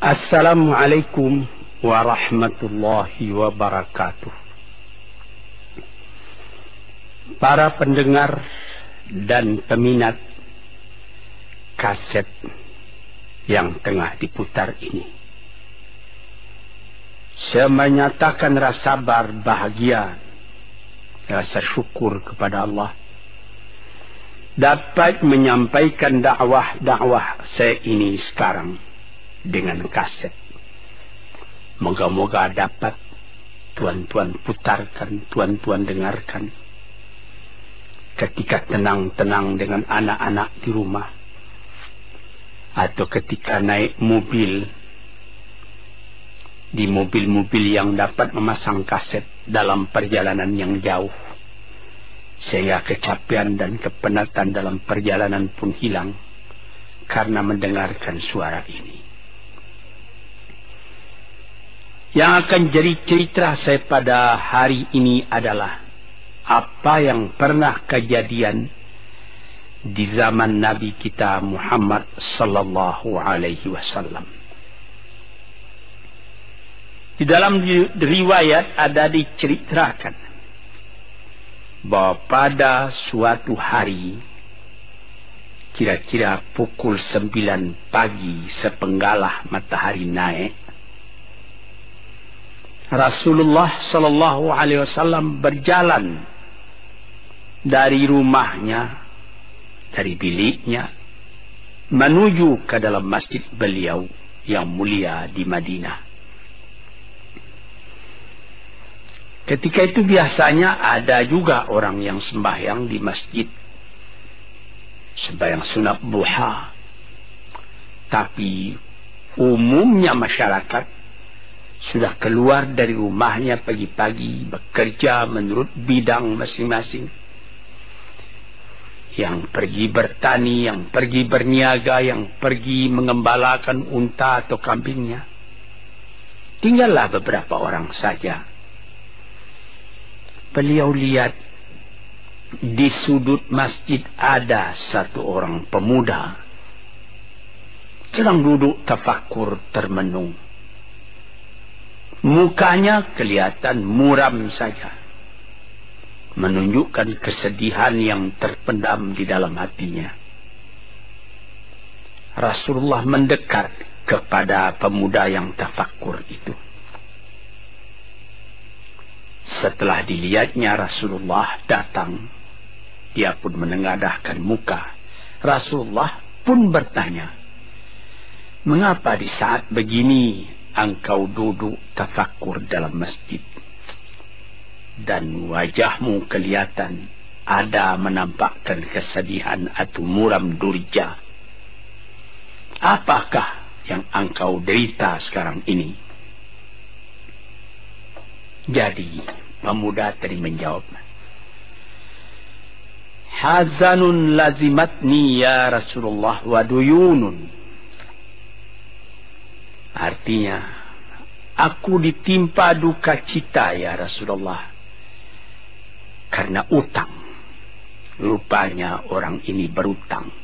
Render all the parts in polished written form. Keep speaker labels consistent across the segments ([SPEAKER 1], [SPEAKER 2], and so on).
[SPEAKER 1] Assalamualaikum warahmatullahi wabarakatuh. Para pendengar dan peminat kaset yang tengah diputar ini, saya menyatakan rasa bahagia, rasa syukur kepada Allah dapat menyampaikan dakwah saya ini sekarang dengan kaset. Moga-moga dapat tuan-tuan putarkan, tuan-tuan dengarkan ketika tenang-tenang dengan anak-anak di rumah, atau ketika naik mobil, di mobil-mobil yang dapat memasang kaset dalam perjalanan yang jauh, sehingga kecapean dan kepenatan dalam perjalanan pun hilang karena mendengarkan suara ini. Yang akan jadi cerita saya pada hari ini adalah apa yang pernah kejadian di zaman Nabi kita Muhammad sallallahu alaihi wasallam. Di dalam riwayat ada diceritakan bahwa pada suatu hari, kira-kira pukul 9 pagi sepenggalah matahari naik, Rasulullah sallallahu alaihi wasallam berjalan dari rumahnya, dari biliknya, menuju ke dalam masjid beliau yang mulia di Madinah. Ketika itu biasanya ada juga orang yang sembahyang di masjid, sembahyang sunat duha. Tapi umumnya masyarakat sudah keluar dari rumahnya pagi-pagi, bekerja menurut bidang masing-masing. Yang pergi bertani, yang pergi berniaga, yang pergi mengembalakan unta atau kambingnya. Tinggallah beberapa orang saja. Beliau lihat di sudut masjid ada satu orang pemuda sedang duduk tafakur termenung. Mukanya kelihatan muram saja, menunjukkan kesedihan yang terpendam di dalam hatinya. Rasulullah mendekat kepada pemuda yang tafakur itu. Setelah dilihatnya Rasulullah datang, dia pun menengadahkan muka. Rasulullah pun bertanya, "Mengapa di saat begini engkau duduk tafakur dalam masjid dan wajahmu kelihatan ada menampakkan kesedihan atau muram durja? Apakah yang engkau derita sekarang ini?" Jadi pemuda tadi menjawab, "Hazanun lazimatni ya Rasulullah wa duyunun." Artinya, aku ditimpa duka cita ya Rasulullah karena utang. Rupanya orang ini berutang.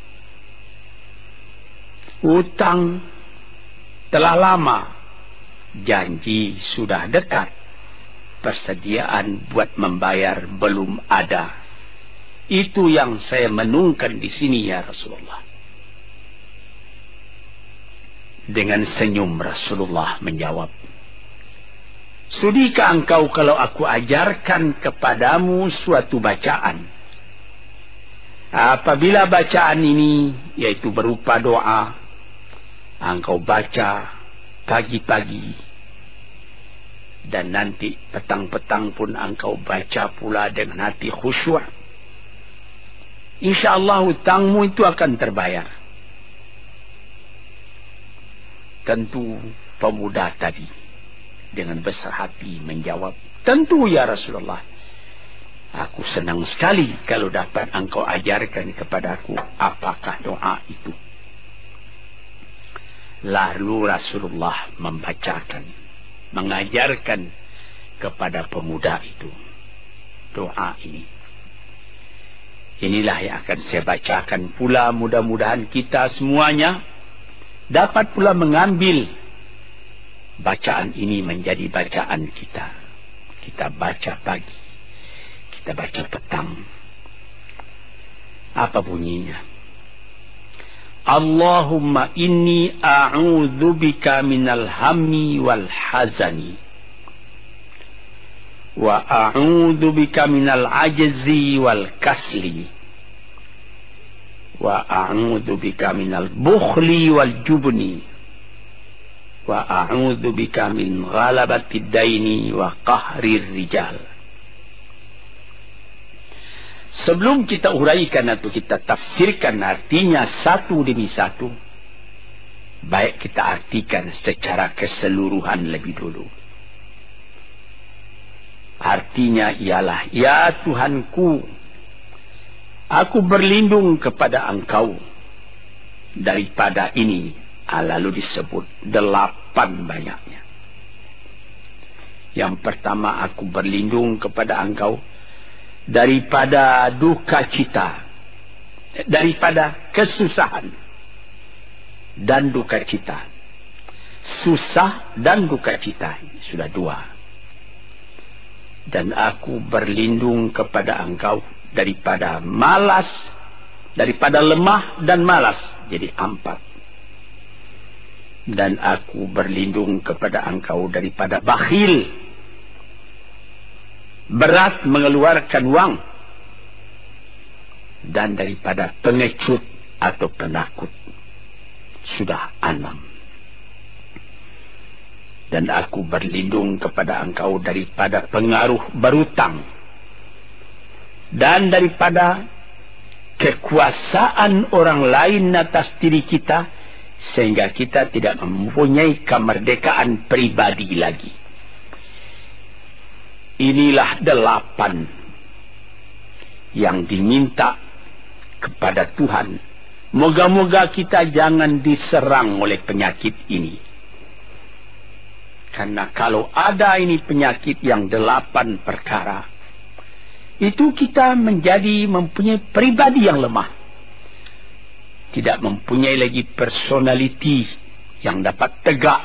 [SPEAKER 1] Utang telah lama, janji sudah dekat, persediaan buat membayar belum ada. Itu yang saya menungkan di sini ya Rasulullah. Dengan senyum Rasulullah menjawab, "Sudikah engkau kalau aku ajarkan kepadamu suatu bacaan? Apabila bacaan ini, yaitu berupa doa, engkau baca pagi-pagi, dan nanti petang-petang pun engkau baca pula dengan hati khusyuk, InsyaAllah hutangmu itu akan terbayar." Tentu pemuda tadi dengan besar hati menjawab, "Tentu ya Rasulullah. Aku senang sekali kalau dapat engkau ajarkan kepadaku apakah doa itu." Lalu Rasulullah membacakan, mengajarkan kepada pemuda itu doa ini. Inilah yang akan saya bacakan pula, mudah-mudahan kita semuanya dapat pula mengambil bacaan ini menjadi bacaan kita. Kita baca pagi, kita baca petang. Apa bunyinya? Allahumma inni a'udzubika minal hammi wal hazani wa a'udzubika minal ajzi wal kasli wa a'udzubika minal bukhli wal jubni wa a'udzubika min ghalabati daini wa qahrir rijal. Sebelum kita uraikan atau kita tafsirkan artinya satu demi satu, baik kita artikan secara keseluruhan lebih dulu. Artinya ialah, ya Tuhanku, aku berlindung kepada Engkau daripada ini. Lalu disebut 8 banyaknya. Yang pertama, aku berlindung kepada Engkau daripada duka cita, daripada kesusahan dan duka cita. Susah dan duka cita, sudah 2. Dan aku berlindung kepada Engkau daripada malas, daripada lemah dan malas, jadi 4. Dan aku berlindung kepada Engkau daripada bakhil, berat mengeluarkan wang, dan daripada pengecut atau penakut, sudah 6. Dan aku berlindung kepada Engkau daripada pengaruh berutang, dan daripada kekuasaan orang lain atas diri kita, sehingga kita tidak mempunyai kemerdekaan pribadi lagi. Inilah 8 yang diminta kepada Tuhan. Moga-moga kita jangan diserang oleh penyakit ini. Karena kalau ada ini penyakit yang 8 perkara, itu kita mempunyai pribadi yang lemah. Tidak mempunyai lagi personality yang dapat tegak.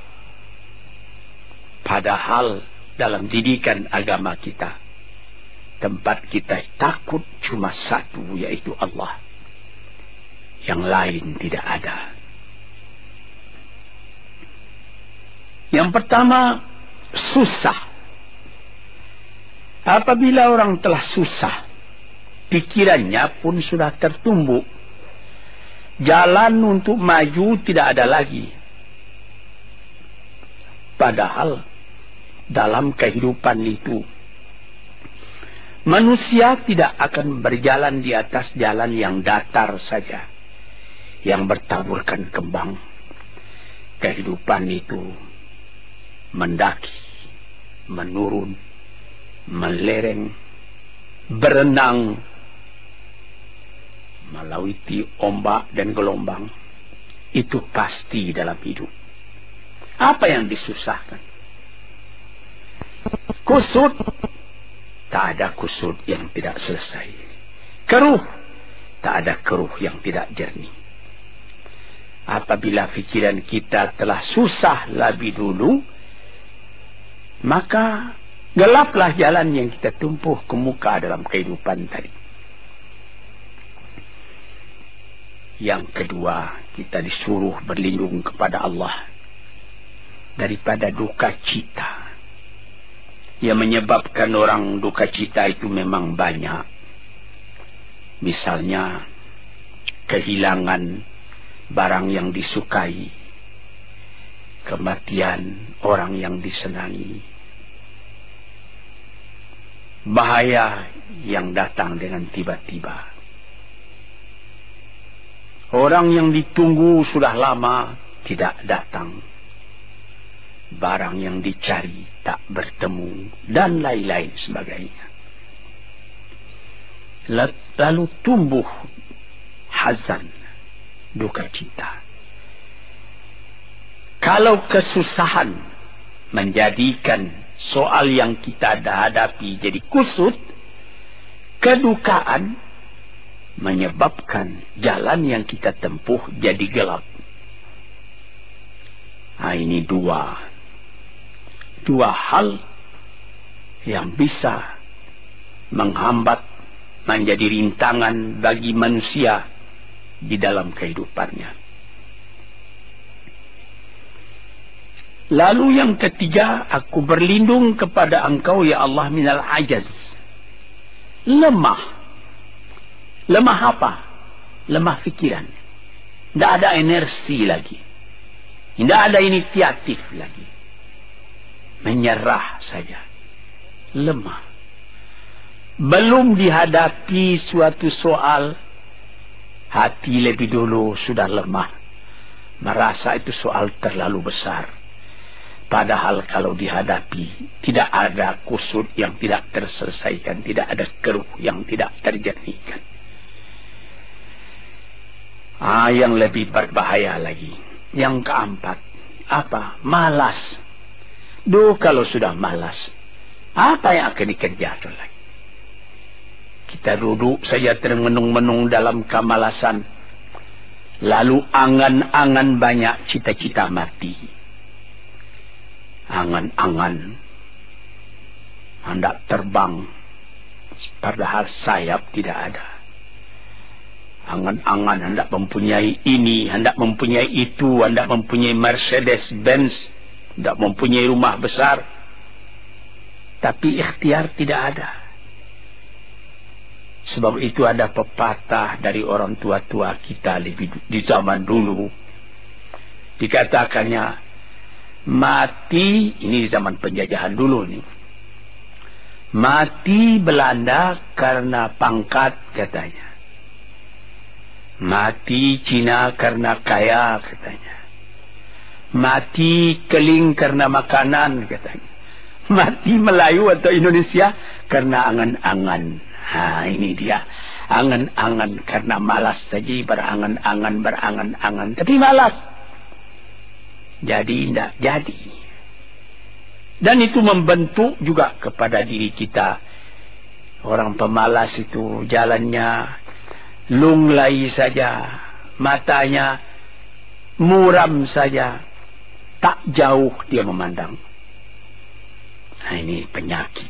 [SPEAKER 1] Padahal dalam didikan agama kita, tempat kita takut cuma satu, yaitu Allah. Yang lain tidak ada. Yang pertama, susah. Apabila orang telah susah, pikirannya pun sudah tertumbuk. Jalan untuk maju tidak ada lagi. Padahal dalam kehidupan itu, manusia tidak akan berjalan di atas jalan yang datar saja, yang bertaburkan kembang. Kehidupan itu mendaki, menurun, melereng, berenang, melawiti ombak dan gelombang. Itu pasti dalam hidup. Apa yang disusahkan? Kusut, tak ada kusut yang tidak selesai. Keruh, tak ada keruh yang tidak jernih. Apabila pikiran kita telah susah lebih dulu, maka gelaplah jalan yang kita tumpuh ke muka dalam kehidupan tadi. Yang kedua, kita disuruh berlindung kepada Allah daripada duka cita. Yang menyebabkan orang duka cita itu memang banyak. Misalnya, kehilangan barang yang disukai, kematian orang yang disenangi, bahaya yang datang dengan tiba-tiba. Orang yang ditunggu sudah lama tidak datang. Barang yang dicari tak bertemu, dan lain-lain sebagainya. Lalu tumbuh hazan, duka cita. Kalau kesusahan menjadikan soal yang kita hadapi jadi kusut, kedukaan menyebabkan jalan yang kita tempuh jadi gelap. Ini 2 dua hal yang bisa menghambat, menjadi rintangan bagi manusia di dalam kehidupannya. Lalu yang ketiga, aku berlindung kepada Engkau ya Allah minal ajaz. Lemah. Lemah apa? Lemah fikiran. Tidak ada energi lagi. Tidak ada inisiatif lagi. Menyerah saja. Lemah. Belum dihadapi suatu soal, hati lebih dulu sudah lemah. Merasa itu soal terlalu besar. Padahal kalau dihadapi, tidak ada kusut yang tidak terselesaikan. Tidak ada keruh yang tidak terjernihkan. Yang lebih berbahaya lagi. Yang keempat, apa? Malas. Kalau sudah malas, apa yang akan dikerjakan lagi? Kita duduk saja termenung-menung dalam kemalasan. Lalu angan-angan banyak, cita-cita mati. Angan-angan hendak terbang, padahal sayap tidak ada. Angan-angan hendak mempunyai ini, hendak mempunyai itu, hendak mempunyai Mercedes-Benz, hendak mempunyai rumah besar. Tapi ikhtiar tidak ada. Sebab itu ada pepatah dari orang tua-tua kita di zaman dulu. Dikatakannya, mati, ini di zaman penjajahan dulu nih. Mati Belanda karena pangkat katanya. Mati Cina karena kaya katanya. Mati Keling karena makanan katanya. Mati Melayu atau Indonesia karena angan-angan. Ini dia. Angan-angan karena malas saja. Berangan-angan. Tapi malas. Jadi tidak jadi. Dan itu membentuk juga kepada diri kita. Orang pemalas itu jalannya lunglai saja. Matanya muram saja. Tak jauh dia memandang. Nah, ini penyakit.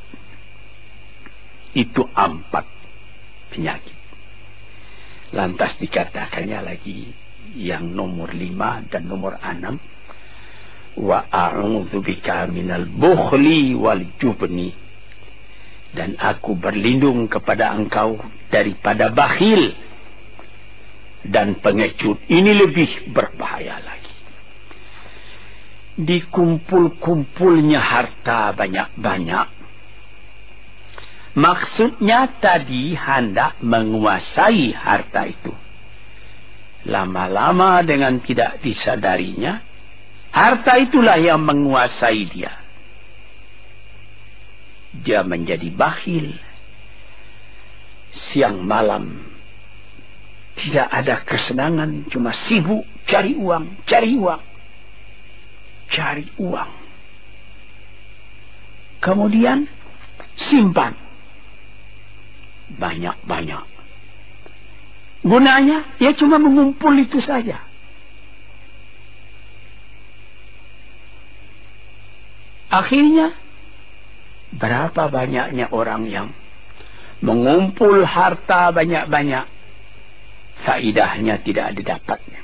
[SPEAKER 1] Itu 4 penyakit. Lantas dikatakannya lagi yang nomor 5 dan nomor 6. Wa a'udzubika minal bukhli wal jubni. Dan aku berlindung kepada Engkau daripada bakhil dan pengecut. Ini lebih berbahaya lagi. Dikumpul-kumpulnya harta banyak-banyak. Maksudnya tadi hendak menguasai harta itu. Lama-lama dengan tidak disadarinya, harta itulah yang menguasai dia. Dia menjadi bakhil. Siang malam tidak ada kesenangan, cuma sibuk cari uang, cari uang. Cari uang. Kemudian simpan. Banyak-banyak. Gunanya ya cuma mengumpul itu saja. Akhirnya berapa banyaknya orang yang mengumpul harta banyak-banyak, faidahnya tidak didapatnya.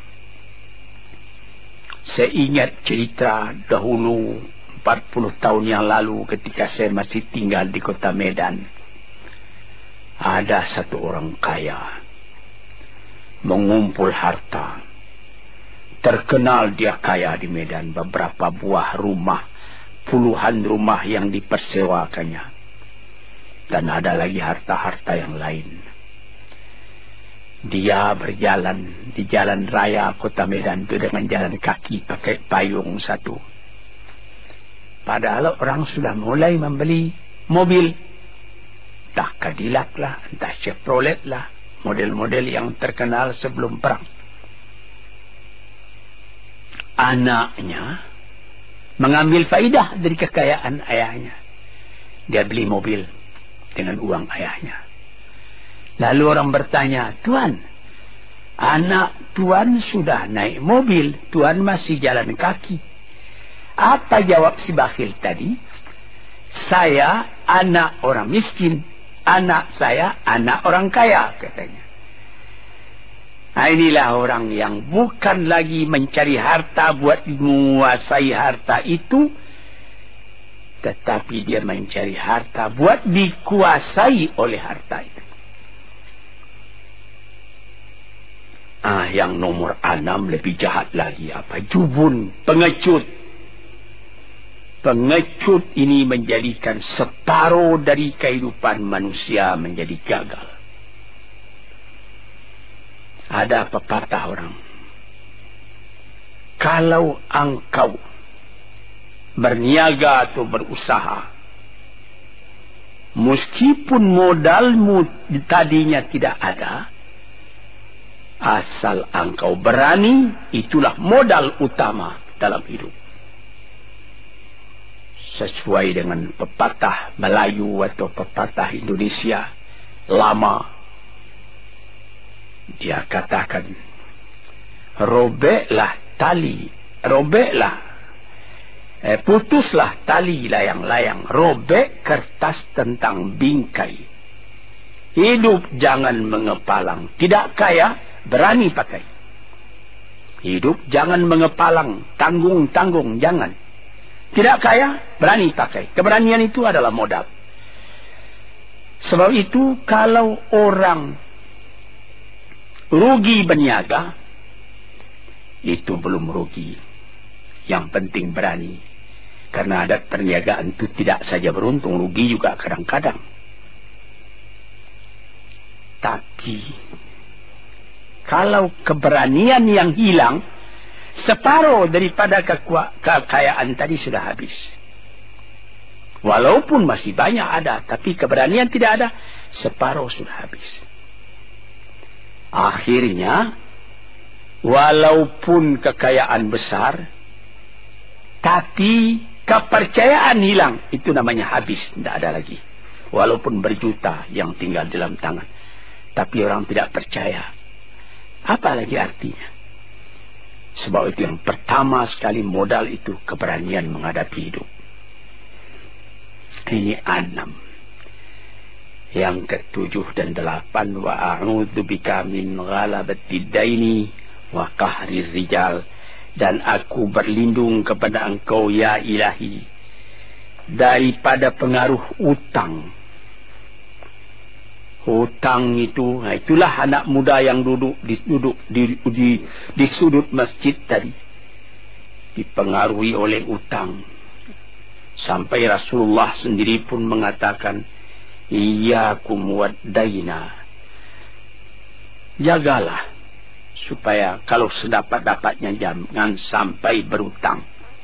[SPEAKER 1] Saya ingat cerita dahulu 40 tahun yang lalu ketika saya masih tinggal di kota Medan. Ada satu orang kaya mengumpul harta. Terkenal dia kaya di Medan. Beberapa buah rumah, puluhan rumah yang dipersewakannya. Dan ada lagi harta-harta yang lain. Dia berjalan di jalan raya kota Medan itu dengan jalan kaki pakai payung satu. Padahal orang sudah mulai membeli mobil. Entah Cadillac lah, entah Chevrolet lah. Model-model yang terkenal sebelum perang. Anaknya mengambil faidah dari kekayaan ayahnya. Dia beli mobil dengan uang ayahnya. Lalu orang bertanya, Tuan, anak Tuan sudah naik mobil, Tuan masih jalan kaki. Apa jawab si bakhil tadi? Saya anak orang miskin, anak saya anak orang kaya, katanya. Nah, inilah orang yang bukan lagi mencari harta buat menguasai harta itu, tetapi dia mencari harta buat dikuasai oleh harta itu. Yang nomor 6 lebih jahat lagi. Apa? Jubun, pengecut. Pengecut ini menjadikan separuh dari kehidupan manusia menjadi gagal. Ada pepatah orang, kalau engkau berniaga atau berusaha, meskipun modalmu tadinya tidak ada, asal engkau berani, itulah modal utama dalam hidup. Sesuai dengan pepatah Melayu atau pepatah Indonesia lama, dia katakan, putuslah tali layang-layang, robek kertas tentang bingkai. Hidup jangan mengepalang, tidak kaya berani pakai. Hidup jangan mengepalang, tanggung-tanggung jangan. Tidak kaya, berani pakai. Keberanian itu adalah modal. Sebab itu, kalau orang rugi berniaga, itu belum rugi. Yang penting berani. Karena adat perniagaan itu tidak saja beruntung, rugi juga kadang-kadang. Tapi, kalau keberanian yang hilang, separuh daripada kekayaan tadi sudah habis. Walaupun masih banyak ada, tapi keberanian tidak ada, separuh sudah habis. Akhirnya, walaupun kekayaan besar, tapi kepercayaan hilang, itu namanya habis, tidak ada lagi. Walaupun berjuta yang tinggal dalam tangan, tapi orang tidak percaya. Apa lagi artinya? Sebab itu yang pertama sekali modal itu keberanian menghadapi hidup. Ini 6. Yang ke-7 dan 8, wa a'udzu bika min ghalabatid daini wa qahrir rijal, dan aku berlindung kepada Engkau ya Ilahi daripada pengaruh utang. Hutang itu, itulah anak muda yang duduk di sudut masjid tadi, dipengaruhi oleh utang. Sampai Rasulullah sendiri pun mengatakan, iyyakum wad-daina. Jagalah supaya kalau sedapat-dapatnya jangan sampai berutang.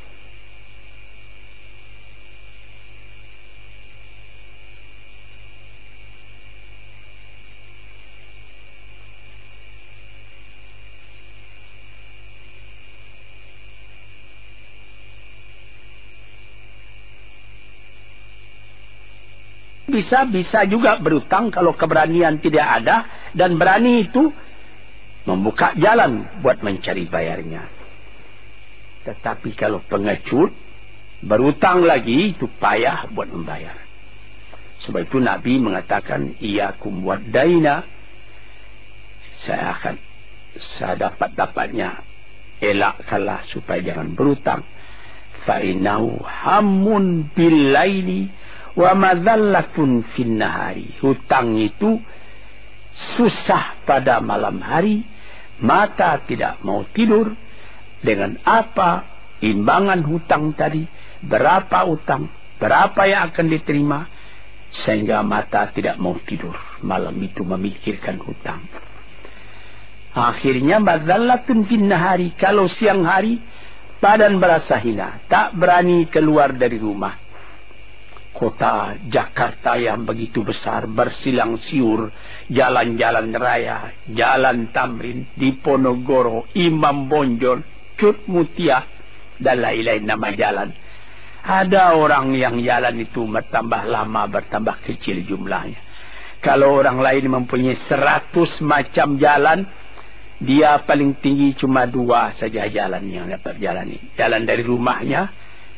[SPEAKER 1] Bisa juga berutang kalau keberanian tidak ada, dan berani itu membuka jalan buat mencari bayarnya. Tetapi kalau pengecut berutang lagi, itu payah buat membayar. Sebab itu Nabi mengatakan, iyyakum wad-daina, saya dapat-dapatnya elakkanlah supaya jangan berutang. Fa innahu hammun bil laili wa madhallatun fin nahari. Hutang itu susah pada malam hari, mata tidak mau tidur. Dengan apa imbangan hutang tadi, berapa utang, berapa yang akan diterima, sehingga mata tidak mau tidur malam itu memikirkan hutang. Akhirnya madhallatun fin nahari, kalau siang hari badan berasa hina, tak berani keluar dari rumah. Kota Jakarta yang begitu besar, bersilang siur, jalan-jalan raya, jalan Tamrin, Diponegoro, Imam Bonjol, Cut Mutia, dan lain-lain nama jalan. Ada orang yang jalan itu bertambah lama, bertambah kecil jumlahnya. Kalau orang lain mempunyai 100 macam jalan, dia paling tinggi cuma 2 saja jalan yang dapat jalani. Jalan dari rumahnya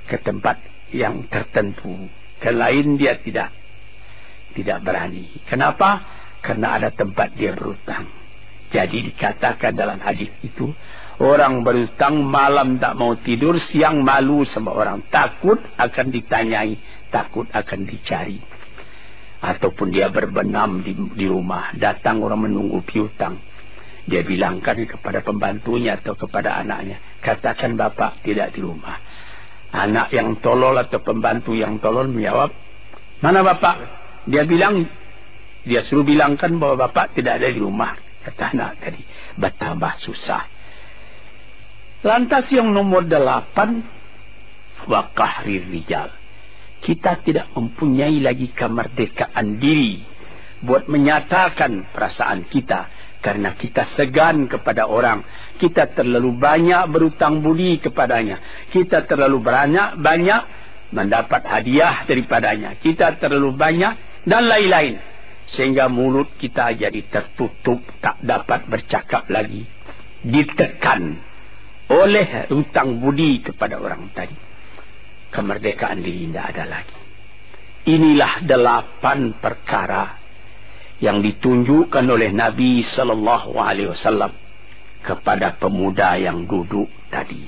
[SPEAKER 1] ke tempat yang tertentu. Ke lain dia tidak berani. Kenapa? Karena ada tempat dia berhutang. Jadi dikatakan dalam hadis itu, orang berhutang malam tak mau tidur, siang malu sama orang. Takut akan ditanyai, takut akan dicari. Ataupun dia berbenam di rumah, datang orang menunggu piutang. Dia bilangkan kepada pembantunya atau kepada anaknya, katakan bapak tidak di rumah. Anak yang tolol atau pembantu yang tolol menjawab, mana bapak? Dia suruh bilangkan bahwa bapak tidak ada di rumah. Kata anak tadi, betapa susah. Lantas yang nomor 8, wa qahrir rijal. Kita tidak mempunyai lagi kemerdekaan diri buat menyatakan perasaan kita. Karena kita segan kepada orang. Kita terlalu banyak berutang budi kepadanya. Kita terlalu banyak mendapat hadiah daripadanya. Kita terlalu banyak dan lain-lain. Sehingga mulut kita jadi tertutup, tak dapat bercakap lagi. Ditekan oleh hutang budi kepada orang tadi. Kemerdekaan diri tidak ada lagi. Inilah 8 perkara yang ditunjukkan oleh Nabi sallallahu alaihi wasallam kepada pemuda yang duduk tadi.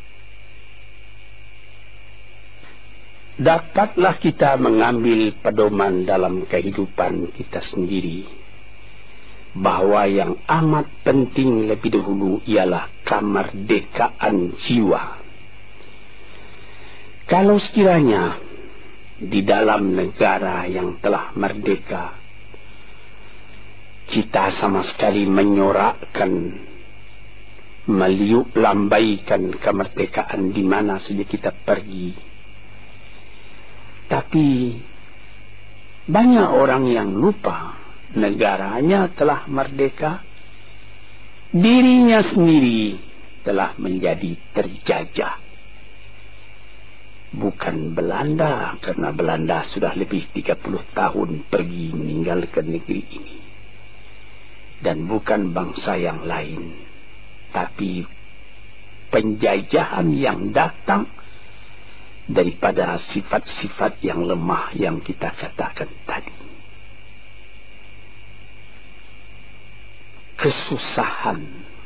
[SPEAKER 1] Dapatlah kita mengambil pedoman dalam kehidupan kita sendiri bahwa yang amat penting lebih dahulu ialah kemerdekaan jiwa. Kalau sekiranya di dalam negara yang telah merdeka kita sama sekali menyorakkan, meliuk lambaikan kemerdekaan di mana saja kita pergi. Tapi banyak orang yang lupa negaranya telah merdeka, dirinya sendiri telah menjadi terjajah. Bukan Belanda, karena Belanda sudah lebih 30 tahun pergi meninggalkan negeri ini. Dan bukan bangsa yang lain, tapi penjajahan yang datang daripada sifat-sifat yang lemah yang kita katakan tadi. Kesusahan.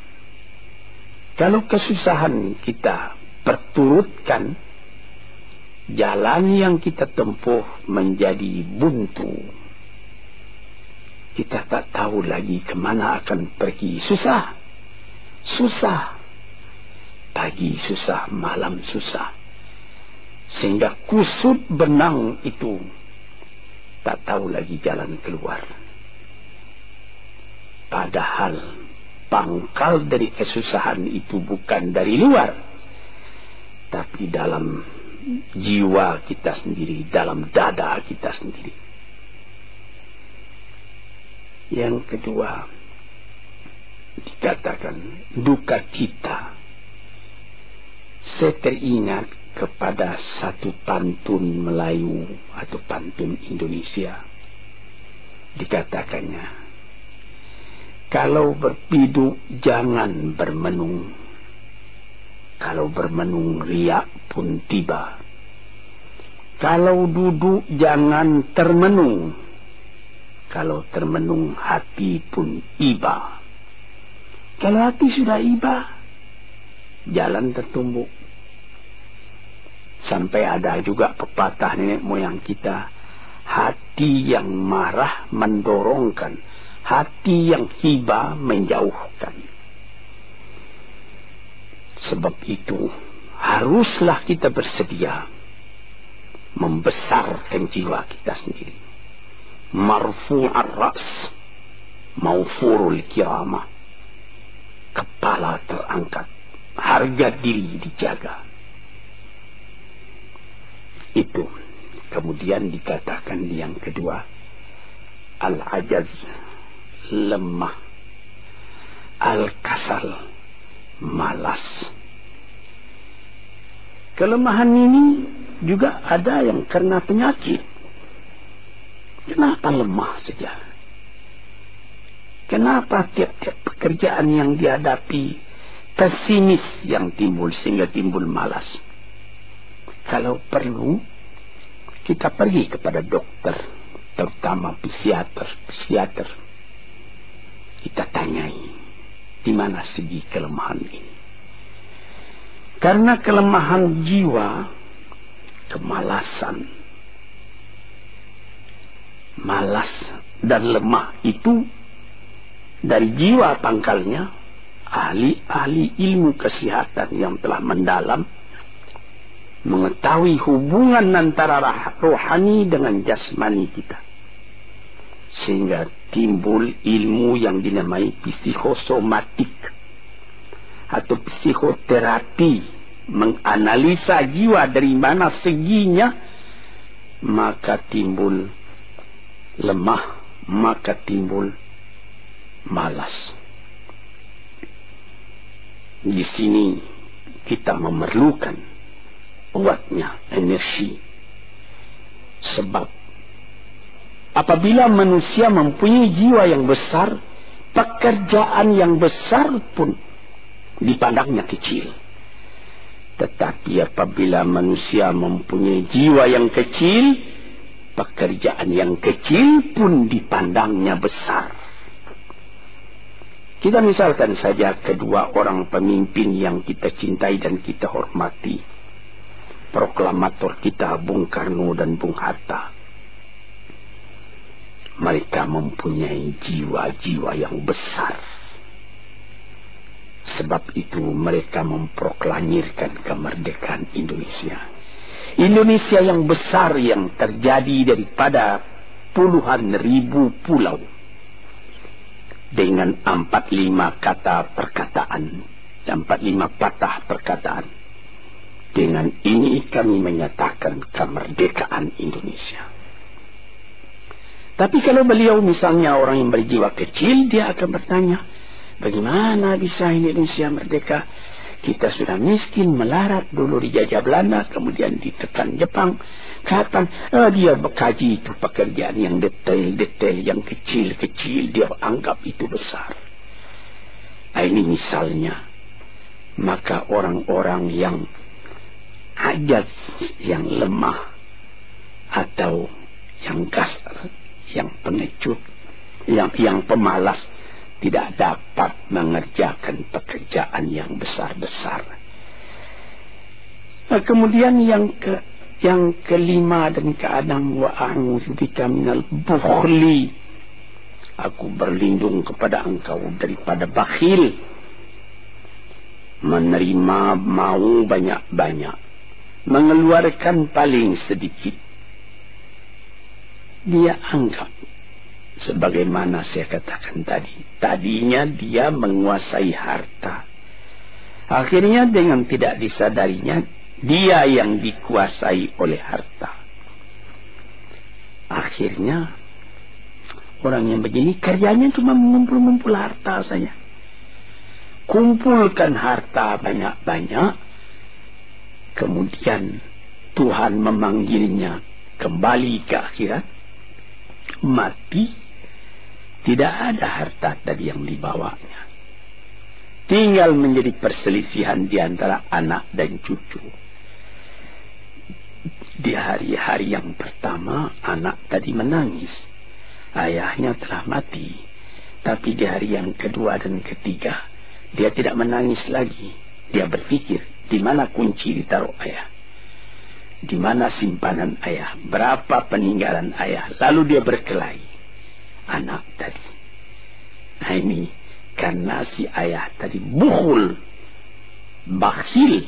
[SPEAKER 1] Kalau kesusahan kita perturutkan, jalan yang kita tempuh menjadi buntu. Kita tak tahu lagi kemana akan pergi. Susah. Pagi susah, malam susah. Sehingga kusut benang itu tak tahu lagi jalan keluar. Padahal pangkal dari kesusahan itu bukan dari luar, tapi dalam jiwa kita sendiri, dalam dada kita sendiri. Yang kedua, dikatakan duka cita. Saya teringat kepada satu pantun Melayu atau pantun Indonesia. Dikatakannya, kalau berpiduk jangan bermenung, kalau bermenung riak pun tiba, kalau duduk jangan termenung, kalau termenung hati pun iba. Kalau hati sudah iba, jalan tertumbuk. Sampai ada juga pepatah nenek moyang kita, hati yang marah mendorongkan, hati yang iba menjauhkan. Sebab itu haruslah kita bersedia membesarkan jiwa kita sendiri. Marfu'ar ra's, maufurul kiramah. Kepala terangkat, harga diri dijaga. Itu. Kemudian dikatakan yang kedua, al-ajaz, lemah, al-kasal, malas. Kelemahan ini juga ada yang karena penyakit. Kenapa lemah saja? Kenapa tiap-tiap pekerjaan yang dihadapi pesimis yang timbul sehingga timbul malas? kalau perlu kita pergi kepada dokter, terutama psikiater. Kita tanyai di mana segi kelemahan ini. Karena kelemahan jiwa, kemalasan, malas dan lemah itu dari jiwa pangkalnya. Ahli-ahli ilmu kesehatan yang telah mendalam mengetahui hubungan antara rohani dengan jasmani kita, sehingga timbul ilmu yang dinamai psikosomatik atau psikoterapi, menganalisa jiwa dari mana seginya, maka timbul lemah, maka timbul malas. Di sini kita memerlukan kuatnya energi. Sebab apabila manusia mempunyai jiwa yang besar, pekerjaan yang besar pun dipandangnya kecil. Tetapi apabila manusia mempunyai jiwa yang kecil, pekerjaan yang kecil pun dipandangnya besar. Kita misalkan saja kedua orang pemimpin yang kita cintai dan kita hormati, proklamator kita Bung Karno dan Bung Hatta. Mereka mempunyai jiwa-jiwa yang besar. Sebab itu mereka memproklamirkan kemerdekaan Indonesia. Indonesia yang besar yang terjadi daripada puluhan ribu pulau. Dengan 45 kata perkataan, 45 patah perkataan. Dengan ini kami menyatakan kemerdekaan Indonesia. Tapi kalau beliau misalnya orang yang berjiwa kecil, dia akan bertanya, bagaimana bisa Indonesia merdeka? Kita sudah miskin, melarat, dulu dijajah Belanda, kemudian ditekan Jepang. Kapan? Dia berkaji itu pekerjaan yang detail-detail, yang kecil-kecil, dia anggap itu besar. Ini misalnya. Maka orang-orang yang ajaz, yang lemah, atau yang kasar, yang pengecut, yang pemalas, tidak dapat mengerjakan pekerjaan yang besar-besar. Kemudian yang kelima dan keenam, wa a'udzubika minal bukhli. Aku berlindung kepada engkau daripada bakhil. Menerima mau banyak-banyak, mengeluarkan paling sedikit. Dia anggap, sebagaimana saya katakan tadi, tadinya dia menguasai harta. Akhirnya dengan tidak disadarinya, dia yang dikuasai oleh harta. Akhirnya orang yang begini kerjanya cuma mengumpul-ngumpul harta saja. Kumpulkan harta banyak-banyak, kemudian Tuhan memanggilnya kembali ke akhirat, mati, tidak ada harta tadi yang dibawanya. Tinggal menjadi perselisihan di antara anak dan cucu. Di hari-hari yang pertama, anak tadi menangis. Ayahnya telah mati. Tapi di hari yang kedua dan ketiga, dia tidak menangis lagi. Dia berpikir, di mana kunci ditaruh ayah? Di mana simpanan ayah? Berapa peninggalan ayah? Lalu dia berkelahi. Anak tadi. Nah ini, karena si ayah tadi bukhul, bakhil,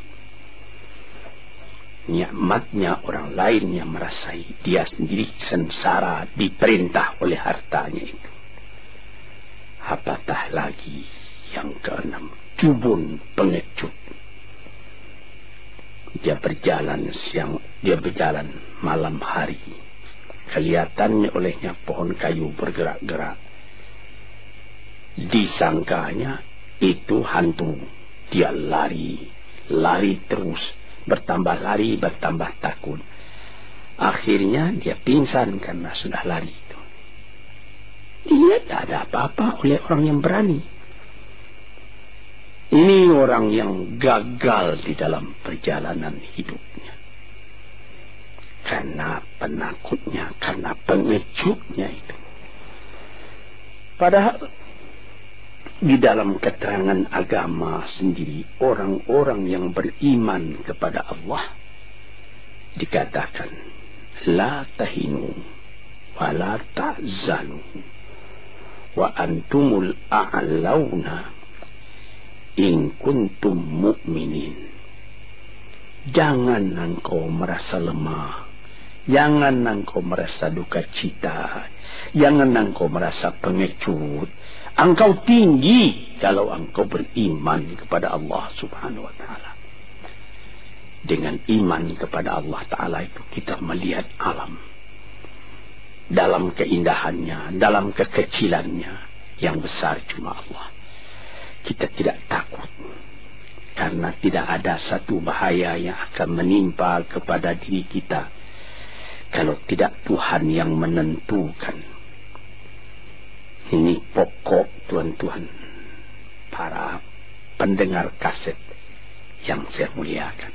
[SPEAKER 1] nikmatnya orang lain yang merasai, dia sendiri sengsara diperintah oleh hartanya itu. Apatah lagi yang keenam, jubun, pengecut. Dia berjalan siang, dia berjalan malam hari. Kelihatannya olehnya pohon kayu bergerak-gerak. Disangkanya itu hantu. Dia lari terus. Bertambah lari, bertambah takut. Akhirnya dia pingsan karena sudah lari itu. Dia tidak ada apa-apa oleh orang yang berani. Ini orang yang gagal di dalam perjalanan hidupnya. karena penakutnya, karena pengejutnya itu. Padahal di dalam keterangan agama sendiri, orang-orang yang beriman kepada Allah dikatakan la tahinu wa la tahzanu wa antumul a'launa in kuntum mu'minin. Jangan engkau merasa lemah, jangan engkau merasa duka cita, jangan engkau merasa pengecut. Engkau tinggi kalau engkau beriman kepada Allah Subhanahu wa ta'ala. Dengan iman kepada Allah Ta'ala itu kita melihat alam dalam keindahannya, dalam kekecilannya. Yang besar cuma Allah. Kita tidak takut karena tidak ada satu bahaya yang akan menimpa kepada diri kita kalau tidak Tuhan yang menentukan. Ini pokok tuan-tuan para pendengar kaset yang saya muliakan.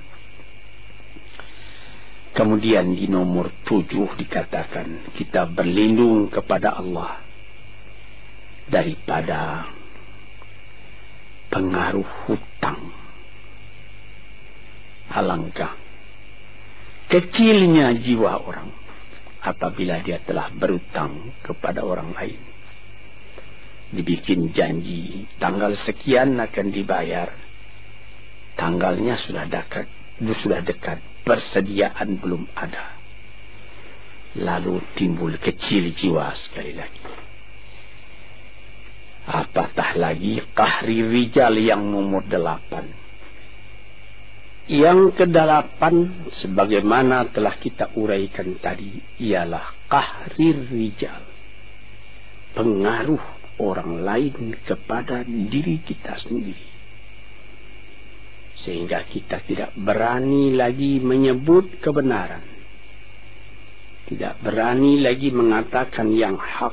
[SPEAKER 1] Kemudian di nomor 7 dikatakan kita berlindung kepada Allah daripada pengaruh hutang. Alangkah kecilnya jiwa orang apabila dia telah berutang kepada orang lain. Dibikin janji tanggal sekian akan dibayar, tanggalnya sudah dekat, persediaan belum ada, lalu timbul kecil jiwa sekali lagi. Apatah lagi qahri rijal yang nomor 8. Yang ke-8 sebagaimana telah kita uraikan tadi ialah qahri rijal, pengaruh orang lain kepada diri kita sendiri, sehingga kita tidak berani lagi menyebut kebenaran, tidak berani lagi mengatakan yang hak.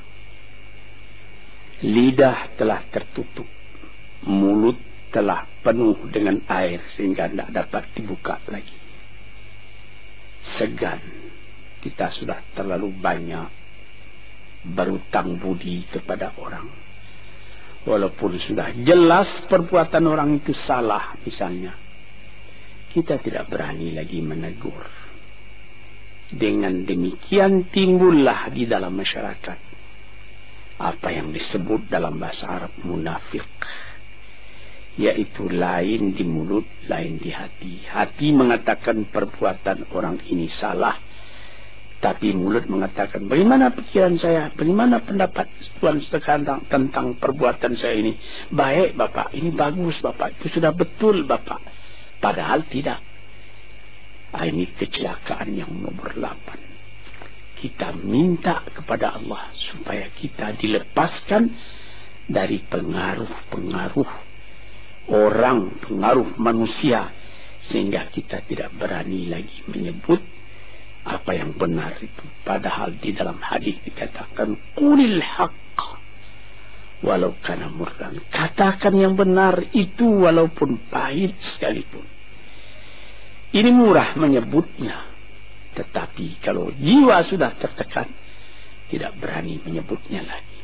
[SPEAKER 1] Lidah telah tertutup, mulut telah penuh dengan air sehingga tidak dapat dibuka lagi. Segan, kita sudah terlalu banyak berutang budi kepada orang, walaupun sudah jelas perbuatan orang itu salah misalnya, kita tidak berani lagi menegur. Dengan demikian timbullah di dalam masyarakat apa yang disebut dalam bahasa Arab munafik, yaitu lain di mulut, lain di hati. Hati mengatakan perbuatan orang ini salah, tapi mulut mengatakan, bagaimana pikiran saya, bagaimana pendapat Tuhan tentang perbuatan saya ini. Baik Bapak, ini bagus Bapak, itu sudah betul Bapak. Padahal tidak. Ini kecelakaan yang nomor 8. Kita minta kepada Allah supaya kita dilepaskan dari pengaruh-pengaruh orang, pengaruh manusia, sehingga kita tidak berani lagi menyebut apa yang benar itu. Padahal di dalam hadis dikatakan qulil haqq walau kana murran. Katakan yang benar itu walaupun pahit sekalipun. Ini murah menyebutnya, tetapi kalau jiwa sudah tertekan tidak berani menyebutnya lagi.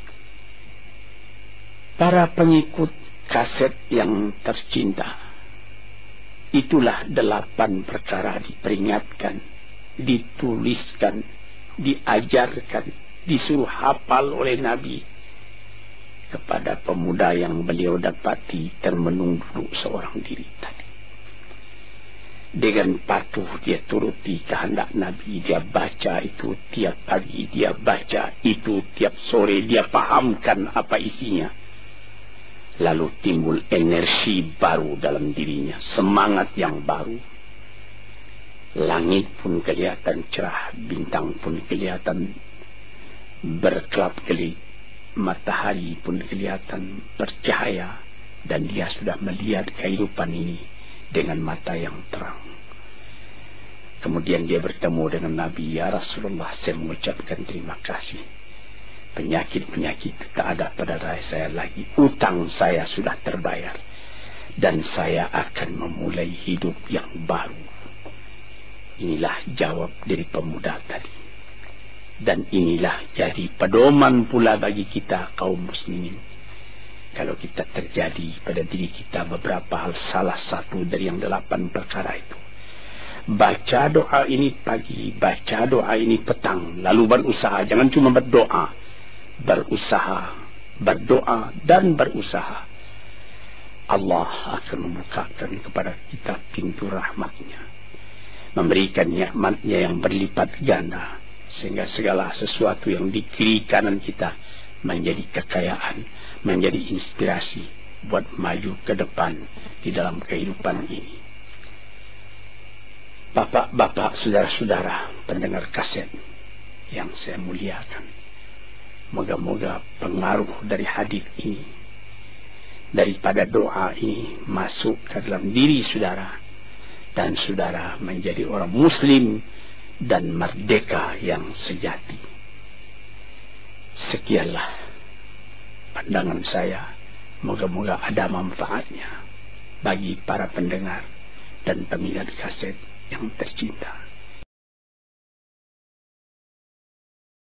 [SPEAKER 1] Para pengikut kaset yang tercinta, itulah 8 perkara diperingatkan, dituliskan, diajarkan, disuruh hafal oleh Nabi kepada pemuda yang beliau dapati termenung duduk seorang diri tadi. Dengan patuh dia turuti kehendak Nabi, dia baca itu tiap pagi, dia baca itu tiap sore, dia pahamkan apa isinya. Lalu timbul energi baru dalam dirinya, semangat yang baru. Langit pun kelihatan cerah, bintang pun kelihatan berkelap-kelip, matahari pun kelihatan bercahaya, dan dia sudah melihat kehidupan ini dengan mata yang terang. Kemudian dia bertemu dengan Nabi, ya Rasulullah, saya mengucapkan terima kasih. Penyakit-penyakit tak ada pada saya lagi, utang saya sudah terbayar, dan saya akan memulai hidup yang baru. Inilah jawab dari pemuda tadi. Dan inilah jadi pedoman pula bagi kita kaum muslimin. Kalau kita terjadi pada diri kita beberapa hal, salah satu dari yang 8 perkara itu, baca doa ini pagi, baca doa ini petang, lalu berusaha. Jangan cuma berdoa, berusaha, berdoa dan berusaha. Allah akan membukakan kepada kita pintu rahmatnya, memberikan nikmatnya yang berlipat ganda, sehingga segala sesuatu yang di kiri kanan kita menjadi kekayaan, menjadi inspirasi buat maju ke depan di dalam kehidupan ini. Bapak-bapak, saudara-saudara pendengar kaset yang saya muliakan, moga-moga pengaruh dari hadis ini, daripada doa ini masuk ke dalam diri saudara, dan saudara menjadi orang muslim dan merdeka yang sejati. Sekianlah pandangan saya. Moga-moga ada manfaatnya bagi para pendengar dan peminat kaset yang tercinta.